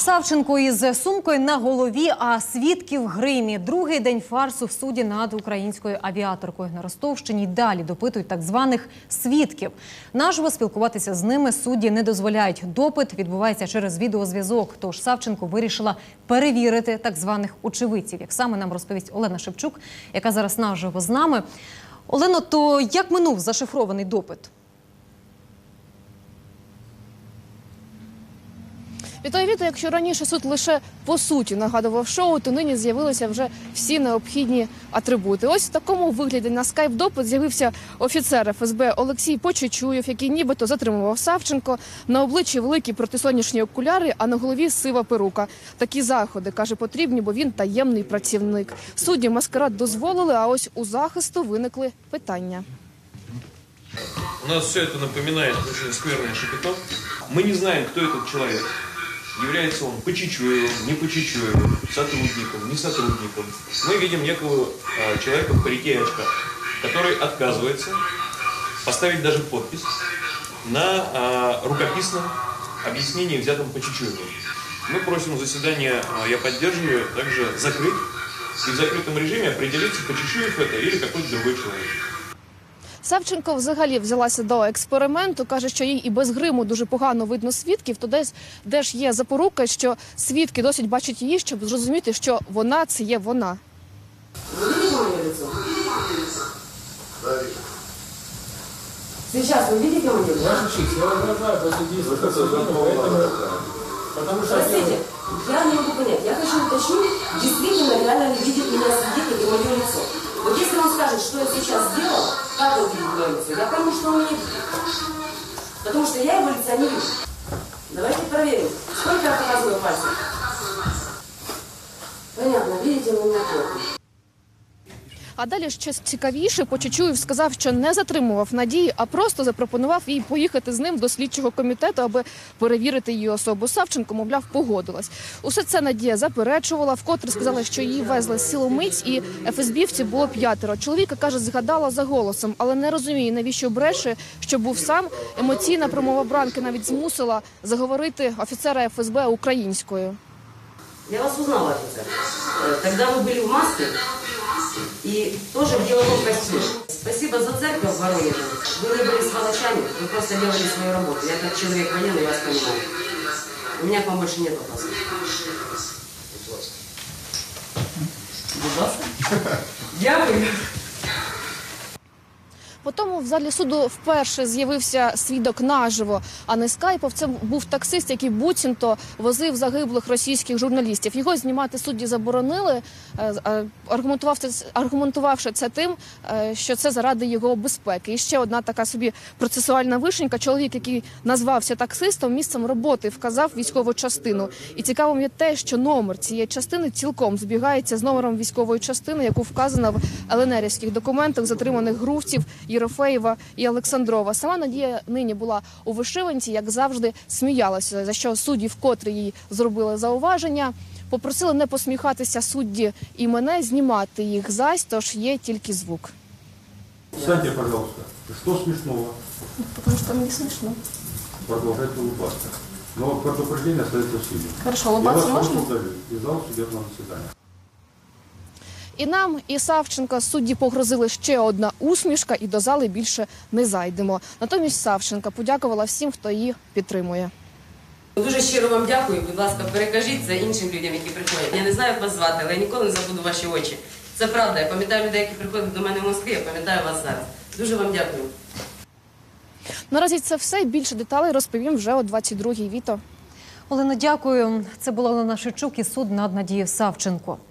Савченко із сумкою на голові, а свідки в гримі. Другий день фарсу в суді над українською авіаторкою на Ростовщині. Далі допитують так званих свідків. Наживо спілкуватися з ними судді не дозволяють. Допит відбувається через відеозв'язок. Тож Савченко вирішила перевірити так званих очевидців. Як саме нам розповість Олена Шевчук, яка зараз наживо з нами. Олено, то як минув зашифрований допит? Вітаю. Якщо раніше суд лише по суті нагадував шоу, то нині з'явилися вже всі необхідні атрибути. Ось в такому вигляді на скайп-допит з'явився офіцер ФСБ Олексій Почечуєв, який нібито затримував Савченко. На обличчі великі протисонячні окуляри, а на голові сива перука. Такі заходи, каже, потрібні, бо він таємний працівник. Судді маскарад дозволили, а ось у захисту виникли питання. У нас все это напоминает очень скверное шапито. Мы не знаем, кто этот человек. Является он Почечуевым, не Почечуевым, сотрудником, не сотрудником. Мы видим некого человека в парике и очках, который отказывается поставить даже подпись на рукописном объяснении, взятом Почечуевым. Мы просим заседание, я поддерживаю, также закрыть и в закрытом режиме определиться, Почечуев это или какой-то другой человек. Савченко взагалі взялася до експерименту, каже, що їй і без гриму дуже погано видно свідків, то де ж є запорука, що свідки досить бачать її, щоб зрозуміти, що вона – це є вона. Сейчас вы видите мое лицо? Я возражаю посидеть, потому что... Простите, я не могу понять. Я хочу уточнить, действительно реально ли видит меня свидетель и мое лицо. Вот если он скажет, что я сейчас сделал, как он видит мое лицо, я пойму, что он не видит. Потому что я его лица не вижу. Давайте проверим. Сколько я показываю пальцев? Понятно, видите, у меня плохо. А далі щось цікавіше. Почечуєв сказав, що не затримував Надії, а просто запропонував їй поїхати з ним до слідчого комітету, аби перевірити її особу. Савченко, мовляв, погодилась. Усе це Надія заперечувала, вкотре сказала, що її везли силомиць і ФСБівців було 5. Чоловіка, каже, згадала за голосом, але не розуміє, навіщо бреше, що був сам. Емоційна промова Бранки навіть змусила заговорити офіцера ФСБ українською. Я вас узнала, офицер. Тогда вы были в маске и тоже в деловом костюме. Спасибо за церковь в Воронеже. Вы не были сволочами, вы просто делали свою работу. Я как человек военный вас понимаю. У меня к вам больше нет вопросов. Дякую. Потім в залі суду вперше з'явився свідок наживо, а не скайпов. Це був таксист, який буцімто возив загиблих російських журналістів. Його знімати судді заборонили, аргументувавши це тим, що це заради його безпеки. І ще одна така собі процесуальна вишенька. Чоловік, який назвався таксистом, місцем роботи вказав військову частину. І цікавим є те, що номер цієї частини цілком збігається з номером військової частини, яку вказано в ЛНРівських документах затриманих Грувців, Єрофеєва і Олександрова. Сама Надія нині була у вишиванці, як завжди, сміялася, за що судді вкотре їй зробили зауваження. Попросили не посміхатися судді і мене, знімати їх зась, тож є тільки звук. Встаньте, пожалуйста. Что смешного? Тому що мені смішно. Продолжайте улыбаться. Но предупреждение остается в силе. Хорошо, Я улыбаться вас можно? просто удалю из зала судебного заседания. І нам, і Савченко судді погрозили ще одна усмішка, і до зали більше не зайдемо. Натомість Савченко подякувала всім, хто її підтримує. Дуже щиро вам дякую. Будь ласка, перекажіть це іншим людям, які приходять. Я не знаю, як вас звати, але я ніколи не забуду ваші очі. Це правда. Я пам'ятаю людей, які приходять до мене в Москві, я пам'ятаю вас зараз. Дуже вам дякую. Наразі це все. Більше деталей розповім вже о 22-й. Віто. Олено, дякую. Це була Олена Шевчук і суд над Надією Савченко.